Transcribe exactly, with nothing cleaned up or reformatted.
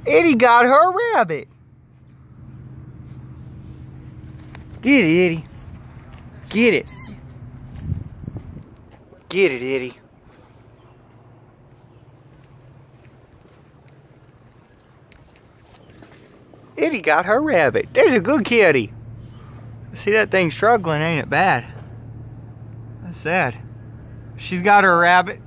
Eddie got her rabbit. Get it, Eddie. Get it. Get it, Eddie. Eddie got her rabbit. There's a good kitty. See, that thing struggling, ain't it bad? That's sad. She's got her rabbit.